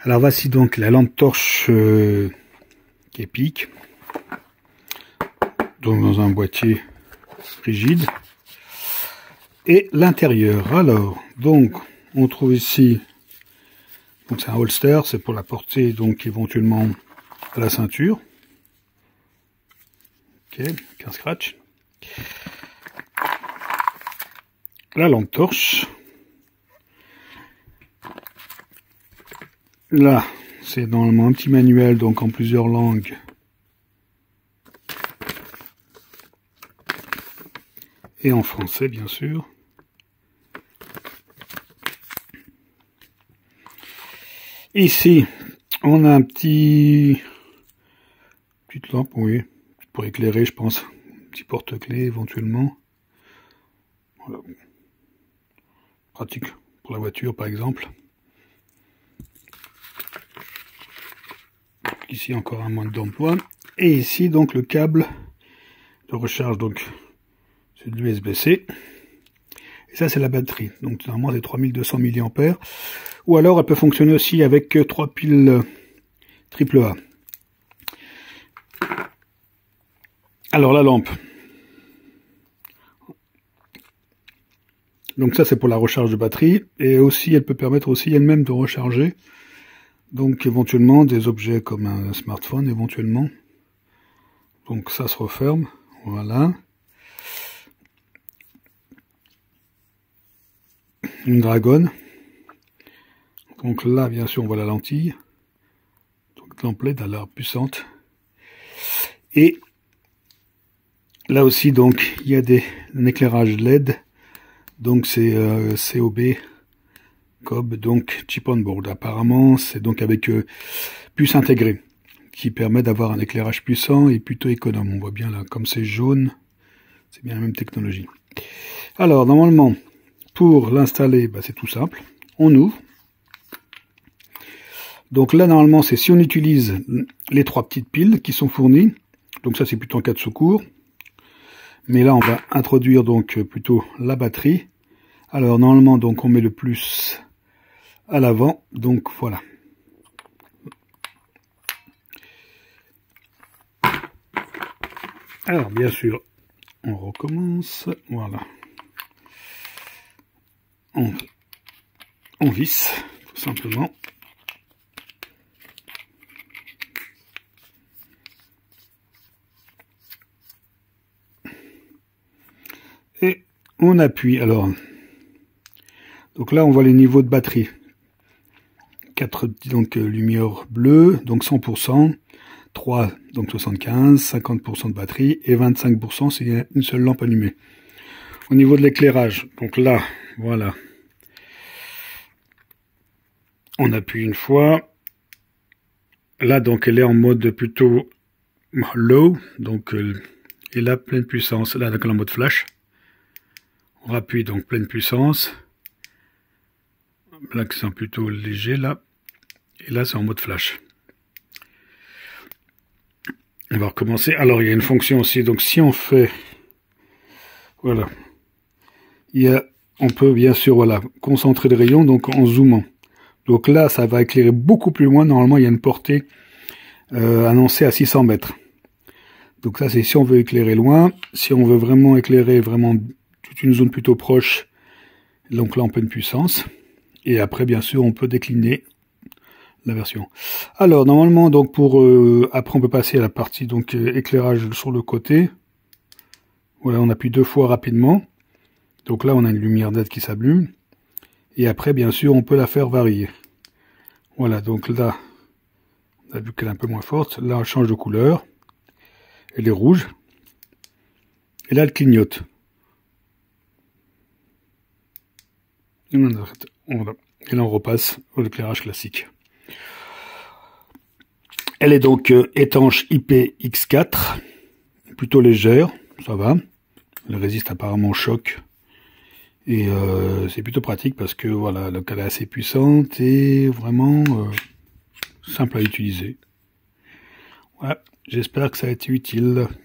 Alors voici donc la lampe torche qui est PIC, donc dans un boîtier rigide. Et l'intérieur, alors, donc, on trouve ici, donc c'est un holster, c'est pour la porter, donc, éventuellement, à la ceinture. Ok, qu'un scratch. La lampe torche. Là, c'est normalement un petit manuel, donc en plusieurs langues. Et en français, bien sûr. Ici, on a un petite lampe, oui, pour éclairer, je pense. Un petit porte-clés, éventuellement. Voilà. Pratique pour la voiture, par exemple. Ici, encore un mode d'emploi. Et ici, donc, le câble de recharge, donc, c'est de l'USB-C. Et ça, c'est la batterie. Donc, normalement, c'est 3200 mAh. Ou alors, elle peut fonctionner aussi avec 3 piles AAA. Alors, la lampe. Donc, ça, c'est pour la recharge de batterie. Et aussi, elle peut permettre aussi elle-même de recharger. Donc, éventuellement, des objets comme un smartphone, éventuellement. Donc, ça se referme. Voilà. Une dragonne. Donc là, bien sûr, on voit la lentille. Donc lampe LED à l'heure puissante. Et là aussi, donc, il y a un éclairage LED. Donc c'est COB, COB, donc chip on board. Apparemment, c'est donc avec puce intégrée, qui permet d'avoir un éclairage puissant et plutôt économe. On voit bien là, comme c'est jaune, c'est bien la même technologie. Alors, normalement, pour l'installer, bah, c'est tout simple. On ouvre. Donc là, normalement, c'est si on utilise les 3 petites piles qui sont fournies. Donc ça, c'est plutôt en cas de secours. Mais là, on va introduire donc plutôt la batterie. Alors, normalement, donc on met le plus à l'avant. Donc voilà. Alors, bien sûr, on recommence. Voilà. On visse, tout simplement. Et on appuie. Alors, donc là, on voit les niveaux de batterie. 4 donc lumière bleue, donc 100%, 3 donc 75, 50% de batterie et 25% s'il y a une seule lampe allumée. Au niveau de l'éclairage, donc là, voilà. On appuie une fois. Là, donc, elle est en mode plutôt low, donc, et là, pleine puissance. Là, donc, en mode flash. On appuie donc pleine puissance. Là, c'est plutôt léger, là. Et là, c'est en mode flash. On va recommencer. Alors, il y a une fonction aussi. Donc, si on fait... Voilà. On peut, bien sûr, voilà, concentrer le rayon, donc, en zoomant. Donc là, ça va éclairer beaucoup plus loin. Normalement, il y a une portée annoncée à 600 mètres. Donc ça, c'est si on veut éclairer loin. Si on veut vraiment éclairer vraiment toute une zone plutôt proche, donc là, en pleine puissance. Et après, bien sûr, on peut décliner la version. Alors, normalement, donc après, on peut passer à la partie donc éclairage sur le côté. Voilà, on appuie 2 fois rapidement. Donc là, on a une lumière LED qui s'allume. Et après, bien sûr, on peut la faire varier. Voilà, donc là, on a vu qu'elle est un peu moins forte. Là, elle change de couleur. Elle est rouge. Et là, elle clignote. Et là, on repasse au éclairage classique. Elle est donc étanche IPX4. Plutôt légère, ça va. Elle résiste apparemment au choc. Et c'est plutôt pratique parce que voilà, elle est assez puissante et vraiment simple à utiliser. Voilà, j'espère que ça a été utile.